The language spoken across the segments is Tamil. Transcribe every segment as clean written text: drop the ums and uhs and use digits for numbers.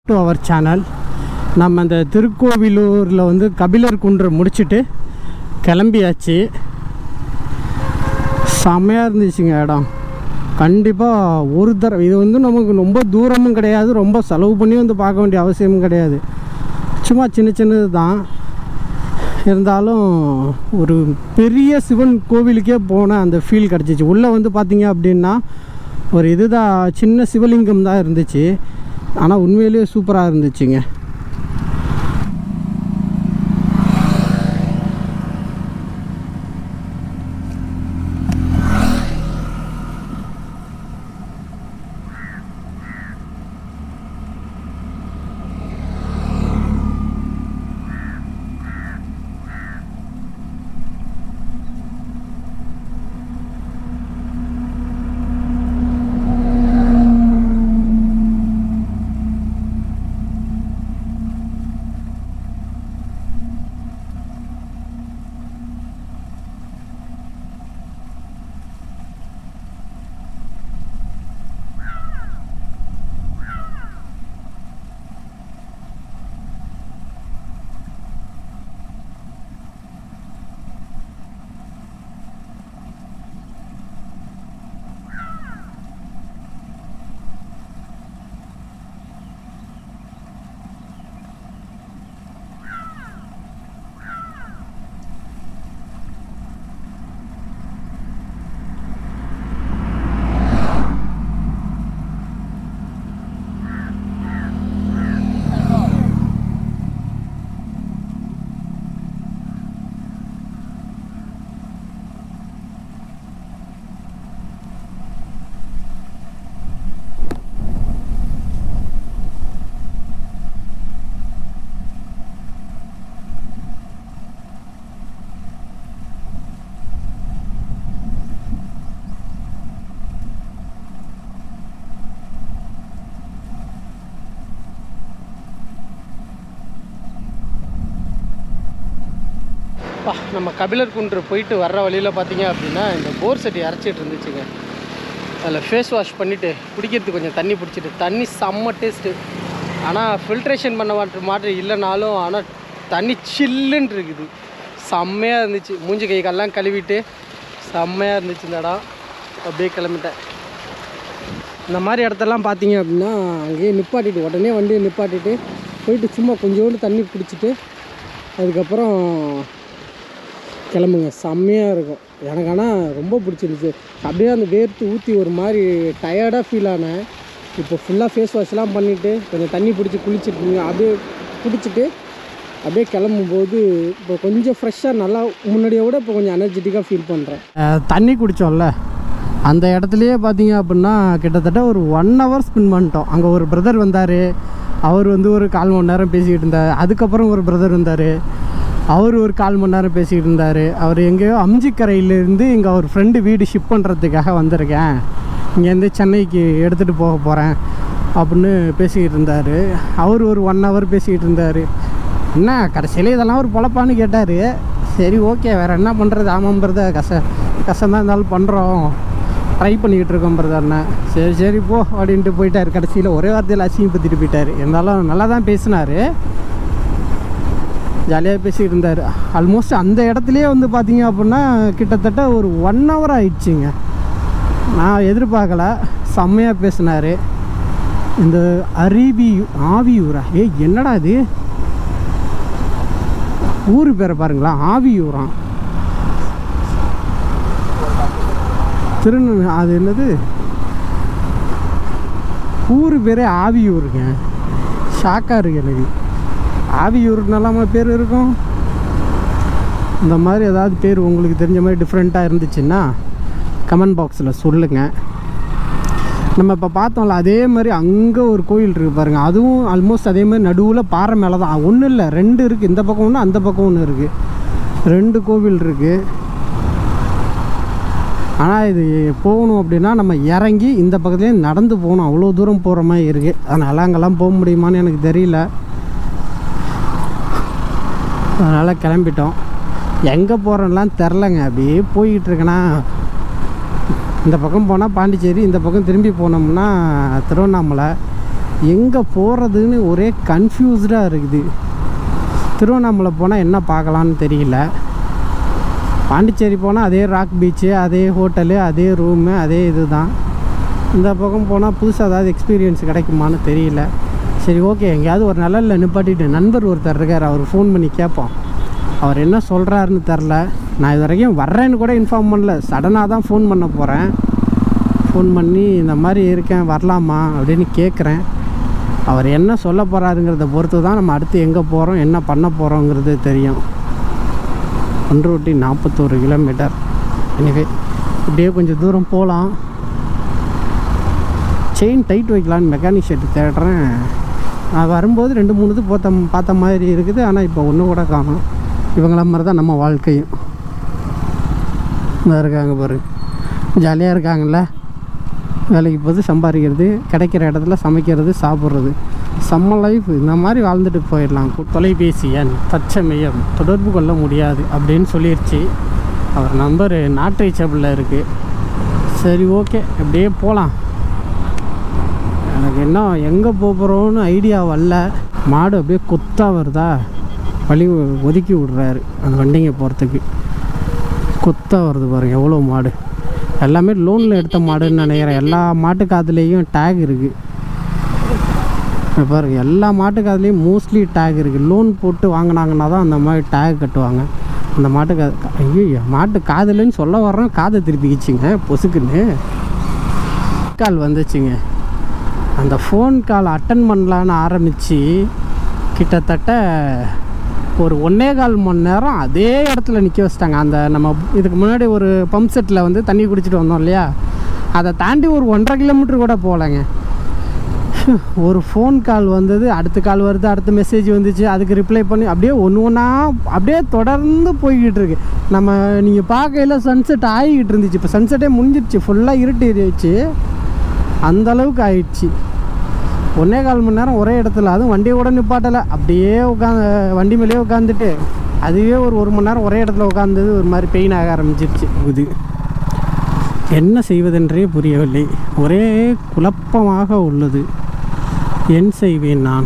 To our channel. நம்ம அந்த திருக்கோவிலூரில் வந்து கபிலர் குன்றை முடிச்சுட்டு கிளம்பியாச்சு. செம்மையாக இருந்துச்சுங்க இடம். கண்டிப்பாக ஒரு தடவை இது வந்து நமக்கு ரொம்ப தூரமும் கிடையாது, ரொம்ப செலவு பண்ணி வந்து பார்க்க வேண்டிய அவசியமும் கிடையாது. சும்மா சின்ன சின்னது தான். இருந்தாலும் ஒரு பெரிய சிவன் கோவிலுக்கே போன அந்த ஃபீல் கிடச்சிச்சு. உள்ளே வந்து பார்த்திங்க அப்படின்னா ஒரு இதுதான், சின்ன சிவலிங்கம் தான் இருந்துச்சு. ஆனால் உண்மையிலேயே சூப்பராக இருந்துச்சுங்க. நம்ம கபிலர் குன்று போயிட்டு வர்ற வழியில் பார்த்தீங்க அப்படின்னா இந்த போர் செட்டி அரைச்சிட்டு இருந்துச்சுங்க. அதில் ஃபேஸ் வாஷ் பண்ணிவிட்டு குடிக்கிறதுக்கு கொஞ்சம் தண்ணி பிடிச்சிட்டு, தண்ணி செம்ம டேஸ்ட்டு. ஆனால் ஃபில்ட்ரேஷன் பண்ண மாதிரி இல்லைனாலும் ஆனால் தண்ணி சில்லுன்னு இருக்குது. செம்மையாக இருந்துச்சு. மூஞ்சி கை கால்லாம் கழுவிட்டு செம்மையாக இருந்துச்சு இந்த இடம். அப்படியே கிளம்பிட்டேன். இந்த மாதிரி இடத்தெல்லாம் பார்த்தீங்க அப்படின்னா அங்கேயே நிப்பாட்டிட்டு, உடனே வண்டியை நிப்பாட்டிட்டு போயிட்டு சும்மா கொஞ்சோண்டு தண்ணி பிடிச்சிட்டு அதுக்கப்புறம் கிளம்புங்க. செம்மையாக இருக்கும். எனக்கு ஆனால் ரொம்ப பிடிச்சிருந்துச்சு. அப்படியே அந்த வேர்த்து ஊற்றி ஒரு மாதிரி டயர்டாக ஃபீல் ஆனேன். இப்போ ஃபுல்லாக ஃபேஸ் வாஷ்லாம் பண்ணிவிட்டு கொஞ்சம் தண்ணி பிடிச்சி குளிச்சுட்டு அப்படியே பிடிச்சிட்டு அப்படியே கிளம்பும்போது இப்போ கொஞ்சம் ஃப்ரெஷ்ஷாக நல்லா முன்னாடியை விட இப்போ கொஞ்சம் எனர்ஜெட்டிக்காக ஃபீல் பண்ணுறேன். தண்ணி குடித்தோம்ல அந்த இடத்துலையே பார்த்தீங்க அப்படின்னா கிட்டத்தட்ட ஒரு 1 hour ஸ்பெண்ட் பண்ணிட்டோம். அங்கே ஒரு பிரதர் வந்தார். அவர் வந்து ஒரு 4 மணி நேரம் பேசிக்கிட்டு இருந்தார். அதுக்கப்புறம் ஒரு பிரதர் வந்தார். அவர் ஒரு 4 மணி நேரம் பேசிக்கிட்டு இருந்தார். அவர் எங்கேயோ அம்ஜிக்கரையிலேருந்து இங்கே அவர் ஃப்ரெண்டு வீடு ஷிப் பண்ணுறதுக்காக வந்திருக்கேன், இங்கேருந்து சென்னைக்கு எடுத்துகிட்டு போக போகிறேன் அப்படின்னு பேசிக்கிட்டு இருந்தார். அவர் ஒரு 1 hour பேசிக்கிட்டு இருந்தார். என்ன கடைசியில் இதெல்லாம் ஒரு பொழப்பான்னு கேட்டார். சரி ஓகே, வேறு என்ன பண்ணுறது, ஆமாம்ன்றத கஷ்டமாக இருந்தாலும் பண்ணுறோம், ட்ரை பண்ணிக்கிட்டு இருக்கோம் பிரதர்ண்ணே. சரி போ அப்படின்ட்டு போயிட்டார். கடைசியில் ஒரே வார்த்தையில் அசிங்கப்படுத்திட்டு போயிட்டார். இருந்தாலும் நல்லா தான் பேசினார், ஜாலியாக பேசிக்கிட்டு இருந்தார். ஆல்மோஸ்ட் அந்த இடத்துலையே வந்து பார்த்தீங்க அப்படின்னா கிட்டத்தட்ட ஒரு 1 hour ஆயிடுச்சுங்க. நான் எதிர்பார்க்கல, செம்மையாக பேசினார். இந்த ஆவியூரா, என்னடா இது ஊர் பேரை பாருங்களா, ஆவியூரான் அது என்னது ஊர் பேரே ஆவியூருங்க. ஷாக்காக இருக்கு எனக்கு. ஆவியூர்னாலாம பேர் இருக்கும். இந்த மாதிரி ஏதாவது பேர் உங்களுக்கு தெரிஞ்ச மாதிரி டிஃப்ரெண்ட்டாக இருந்துச்சுன்னா கமெண்ட் பாக்ஸில் சொல்லுங்கள். நம்ம இப்போ பார்த்தோம்ல அதே மாதிரி அங்கே ஒரு கோயில் இருக்குது பாருங்கள். அதுவும் ஆல்மோஸ்ட் அதே மாதிரி நடுவில் பாறை மேலே தான். ஒன்றும் இல்லை, 2 இருக்குது. இந்த பக்கம் ஒன்று, அந்த பக்கம் ஒன்று இருக்குது. 2 கோவில் இருக்குது. ஆனால் இது போகணும் அப்படின்னா நம்ம இறங்கி இந்த பக்கத்துலேயே நடந்து போகணும். அவ்வளோ தூரம் போகிற மாதிரி இருக்குது. அதனால் அங்கெல்லாம் போக முடியுமான்னு எனக்கு தெரியல. அதனால் கிளம்பிட்டோம். எங்கே போகிறோன்னெலாம் தெரிலங்க. அப்படியே போய்கிட்டுருக்கேன்னா இந்த பக்கம் போனால் பாண்டிச்சேரி, இந்த பக்கம் திரும்பி போனோம்னா திருவண்ணாமலை. எங்கே போகிறதுன்னு ஒரே கன்ஃபியூஸ்டாக இருக்குது. திருவண்ணாமலை போனால் என்ன பார்க்கலான்னு தெரியல. பாண்டிச்சேரி போனால் அதே ராக் பீச்சு, அதே ஹோட்டலு, அதே ரூமு, அதே இது தான். இந்த பக்கம் போனால் புதுசாக ஏதாவது எக்ஸ்பீரியன்ஸ் கிடைக்குமான்னு தெரியல. சரி ஓகே, எங்கேயாவது ஒரு நல்ல நிப்பாட்டிட்டு நண்பர் ஒருத்தர் இருக்கார், அவர் ஃபோன் பண்ணி கேட்போம். அவர் என்ன சொல்கிறாருன்னு தெரில. நான் இது வரைக்கும் வர்றேன்னு கூட இன்ஃபார்ம் பண்ணல, சடனாக தான் ஃபோன் பண்ண போகிறேன். ஃபோன் பண்ணி இந்த மாதிரி இருக்கேன் வரலாமா அப்படின்னு கேட்குறேன். அவர் என்ன சொல்ல போகிறாருங்கிறத பொறுத்து தான் நம்ம அடுத்து எங்கே போகிறோம், என்ன பண்ண போகிறோங்கிறது தெரியும். பண்ருட்டி 41 கிலோமீட்டர். எனவே இப்படியே கொஞ்சம் தூரம் போகலாம். செயின் டைட் வைக்கலான்னு மெக்கானிக் ஷெட்டு தேடுறேன். நான் வரும்போது 2-3 இது பார்த்த மாதிரி இருக்குது. ஆனால் இப்போ ஒன்று கூட காணும். இவங்கள மாதிரி தான் நம்ம வாழ்க்கையும். இதாக இருக்காங்க பாரு, ஜாலியாக இருக்காங்கல்ல. வேலைக்கு போது சம்பாதிக்கிறது, கிடைக்கிற இடத்துல சமைக்கிறது, சாப்பிட்றது, செம்ம லைஃப். இந்த மாதிரி வாழ்ந்துட்டு போயிடலாம். தொலைபேசி எண் தற்சமயம் தொடர்பு கொள்ள முடியாது அப்படின்னு சொல்லிடுச்சு. அவர் நம்பர் நாட் ரீச்சபிளில் இருக்குது. சரி ஓகே, அப்படியே போகலாம். எனக்கு என்ன எங்கே போகிறோன்னு ஐடியா வரல. மாடு அப்படியே கொத்தாக வருதா, வழி ஒதுக்கி விட்றாரு அந்த வண்டிங்க போகிறதுக்கு. கொத்தாக வருது பாருங்கள் எவ்வளோ மாடு. எல்லாமே லோனில் எடுத்த மாடுன்னு நினைக்கிறேன். எல்லா மாட்டு காதுலேயும் டேக் இருக்குது பாருங்க. எல்லா மாட்டு காதுலேயும் மோஸ்ட்லி டேக் இருக்குது. லோன் போட்டு வாங்கினாங்கன்னா தான் அந்த மாதிரி டேக் கட்டுவாங்க. அந்த மாட்டு ஐயோ மாட்டு காதுலன்னு சொல்ல வர்றோம், காதை திருப்பிக்கிச்சிங்க பொசுக்குன்னு. கால் வந்துச்சுங்க. அந்த ஃபோன் கால் அட்டன் பண்ணலான்னு ஆரம்பித்து கிட்டத்தட்ட ஒரு 1.25 மணி நேரம் அதே இடத்துல நிற்க வச்சிட்டாங்க. அந்த நம்ம இதுக்கு முன்னாடி ஒரு பம்ப் செட்டில் வந்து தண்ணி குடிச்சிட்டு வந்தோம் இல்லையா, அதை தாண்டி ஒரு 1.5 கிலோமீட்டர் கூட போகலைங்க. ஒரு ஃபோன் கால் வந்தது, அடுத்த கால் வருது, அடுத்த மெசேஜ் வந்துச்சு, அதுக்கு ரிப்ளை பண்ணி அப்படியே ஒன்றா அப்படியே தொடர்ந்து போய்கிட்டு இருக்கு. நம்ம நீங்கள் பார்க்கையில் சன்செட் ஆகிக்கிட்டு இருந்துச்சு. இப்போ சன்செட்டே முடிஞ்சிடுச்சு, ஃபுல்லாக இருட்டிடுச்சு, அந்தளவுக்கு ஆயிடுச்சு. 1.25 மணி நேரம் ஒரே இடத்துல, அதுவும் வண்டியை கூட நிப்பாட்டலை. அப்படியே வண்டி மேலேயே உட்காந்துட்டு அதுவே ஒரு 1 மணி நேரம் ஒரே இடத்துல உட்காந்தது ஒரு மாதிரி பெயின் ஆக ஆரம்பிச்சிருச்சு. இது என்ன செய்வதென்றே புரியவில்லை, ஒரே குழப்பமாக உள்ளது. என் செய்வேன் நான்.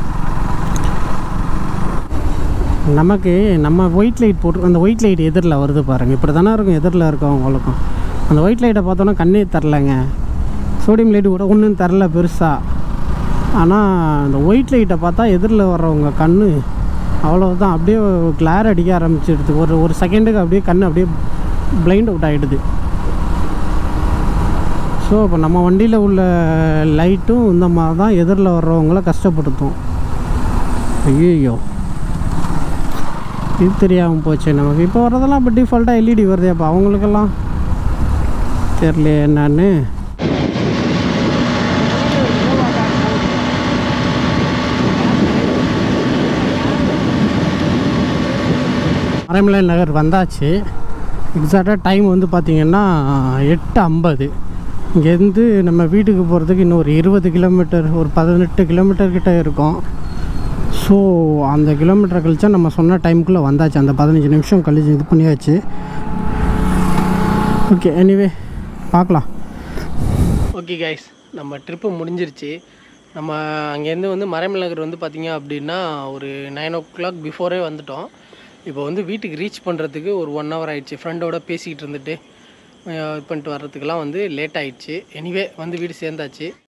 நமக்கு நம்ம ஒயிட் லைட் போட்டு, அந்த ஒயிட் லைட் எதிரில் வருது பாருங்கள், இப்படி தானே இருக்கும் எதிரில் இருக்கவங்களுக்கும். அந்த ஒயிட் லைட்டை பார்த்தோன்னா கண்ணே தரலைங்க. சோடியம் லைட்டு கூட ஒன்றும் தரல பெருசாக. ஆனால் அந்த ஒயிட் லைட்டை பார்த்தா எதிரில் வர்றவங்க கண் அவ்வளோதான், அப்படியே கிளார் அடிக்க ஆரம்பிச்சிடுது. ஒரு செகண்டுக்கு அப்படியே கண் அப்படியே பிளைண்ட் அவுட் ஆகிடுது. ஸோ இப்போ நம்ம வண்டியில் உள்ள லைட்டும் இந்த மாதிரி தான் எதிரில் வர்றவங்கள கஷ்டப்படுத்தும். ஐயோ இது தெரியாமல் போச்சு நமக்கு. இப்போ வர்றதெல்லாம் இப்போ டிஃபால்ட்டாக எல்இடி வருது. அப்போ அவங்களுக்கெல்லாம் தெரியல என்னன்னு. மறைமலை நகர் வந்தாச்சு. எக்ஸாக்டாக டைம் வந்து பார்த்திங்கன்னா 8:50. இங்கேருந்து நம்ம வீட்டுக்கு போகிறதுக்கு இன்னும் ஒரு 20 கிலோமீட்டர், ஒரு 18 கிலோமீட்டர் கிட்டே இருக்கும். ஸோ அந்த கிலோமீட்டர் கழிச்சா நம்ம சொன்ன டைமுக்குள்ளே வந்தாச்சு. அந்த 15 நிமிஷம் கழிச்சு இது பண்ணியாச்சு. ஓகே, எனிவே பார்க்கலாம். ஓகே கைஸ், நம்ம ட்ரிப்பு முடிஞ்சிருச்சு. நம்ம அங்கேருந்து வந்து மறைமலை நகர் வந்து பார்த்திங்க அப்படின்னா ஒரு 9 o'clock பிஃபோரே வந்துட்டோம். இப்போ வந்து வீட்டுக்கு ரீச் பண்ணுறதுக்கு ஒரு 1 hour ஆகிடுச்சு. ஃப்ரெண்டோட பேசிக்கிட்டு இருந்துட்டு இது பண்ணிட்டு வர்றதுக்கெலாம் வந்து லேட் ஆகிடுச்சு. எனிவே வந்து வீடு சேர்ந்தாச்சு.